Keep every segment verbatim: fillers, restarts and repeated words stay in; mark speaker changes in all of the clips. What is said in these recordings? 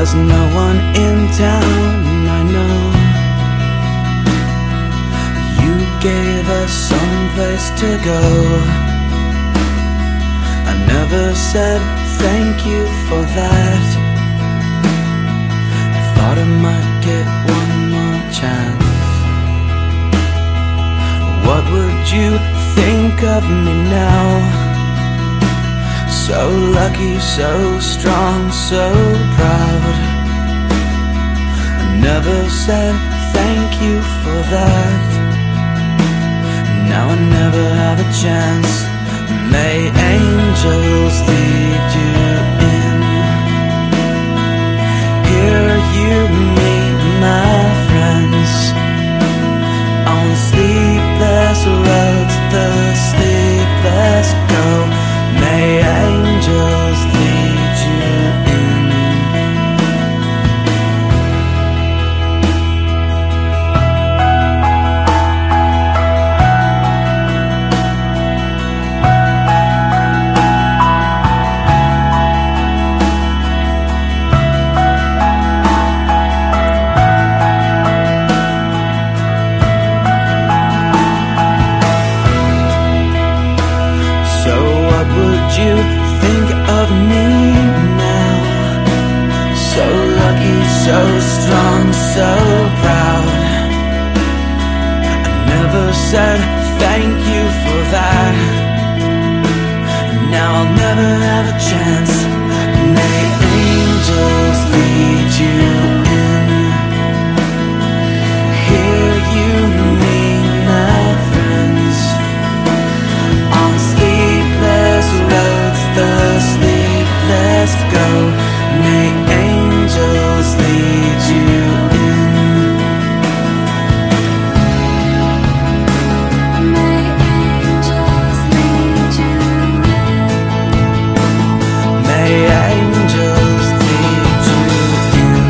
Speaker 1: There's no one in town, I know. You gave us someplace to go. I never said thank you for that. I thought I might get one more chance. What would you think of me now? So lucky, so strong, so proud. I never said thank you for that. Now I never have a chance. May angels lead you in. Here you meet my friends on sleepless roads, the sleepless go. May angels lead you in. You think of me now? So lucky, so strong, so proud. I never said thank you for that. Now I'll never have a chance. May angels lead you in. Here you meet my friends on sleepless roads, the sleepless go. May angels lead you in. May angels lead you in. May angels lead you in.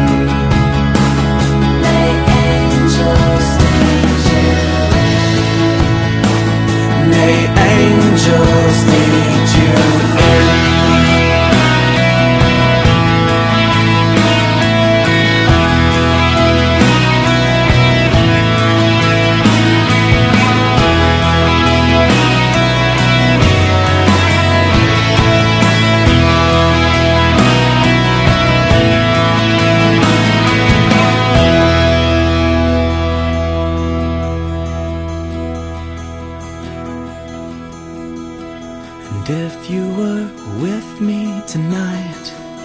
Speaker 1: May angels lead you in. May angels lead you in. And if you were with me tonight,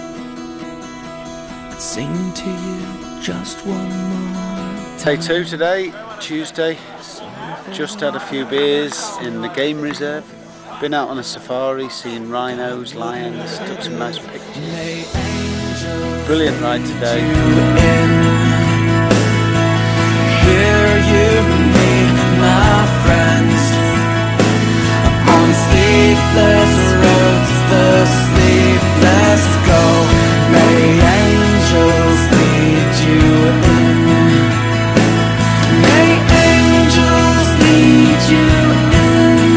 Speaker 1: I'd sing to you just one more time.
Speaker 2: Day two today, Tuesday. Just had a few beers in the game reserve. Been out on a safari, seeing rhinos, lions, took some nice pictures. Brilliant ride today.
Speaker 1: Here you meet my friends on sleepless roads, the sleepless go. May angels lead you in. May angels lead you in.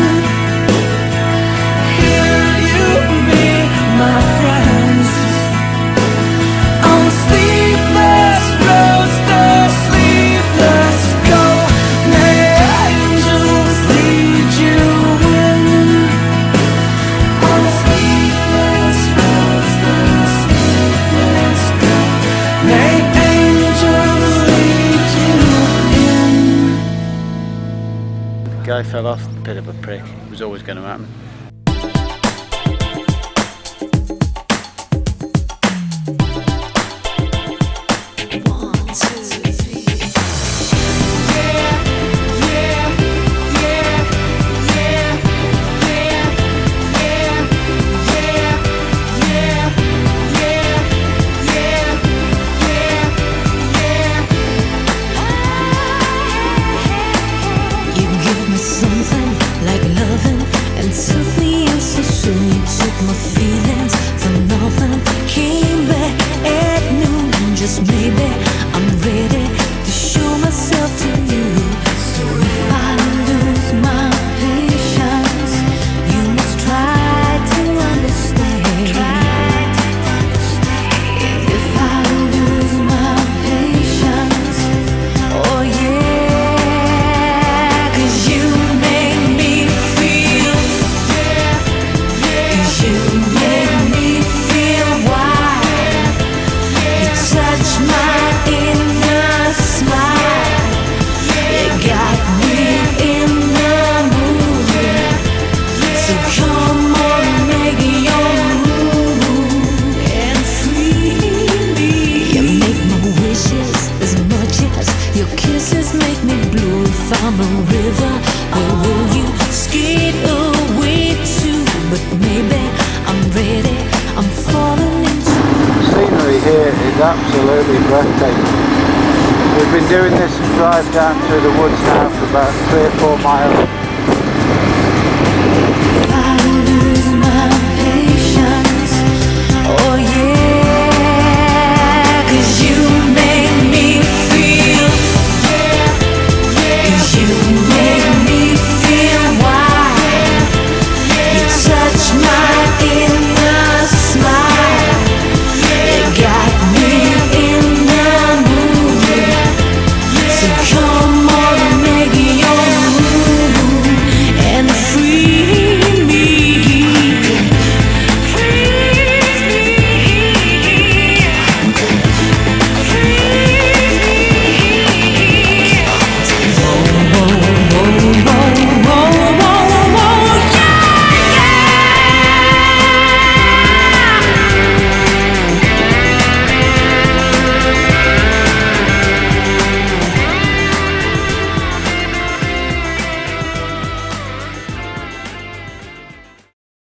Speaker 1: Here you meet my friends on sleepless roads, the sleepless go. May angels lead you in. On sleepless roads, the sleepless go. May angels lead you in.
Speaker 2: The guy fell off, bit of a prick. It was always going to happen.
Speaker 3: Something like loving and took me in so soon. You took my feelings for nothing, came back at noon. Just maybe I'm ready to show myself to you. So if I lose my patience, you must try to understand. If I lose
Speaker 2: absolutely breathtaking. We've been doing this drive down through the woods now for about three or four miles.